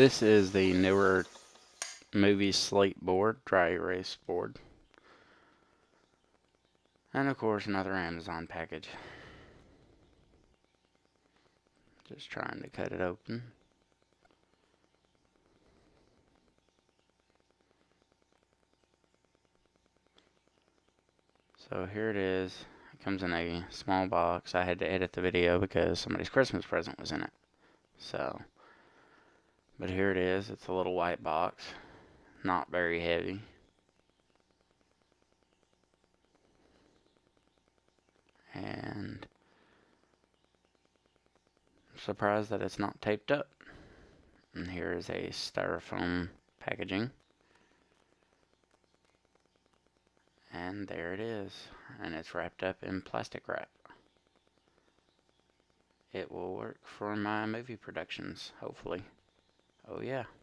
This is the Neewer movie slate board, dry erase board. And of course another Amazon package. Just trying to cut it open. So here it is. It comes in a small box. I had to edit the video because somebody's Christmas present was in it. But here it is. It's a little white box. Not very heavy. And I'm surprised that it's not taped up. And here is a styrofoam packaging. And there it is. And it's wrapped up in plastic wrap. It will work for my movie productions, hopefully. Oh yeah.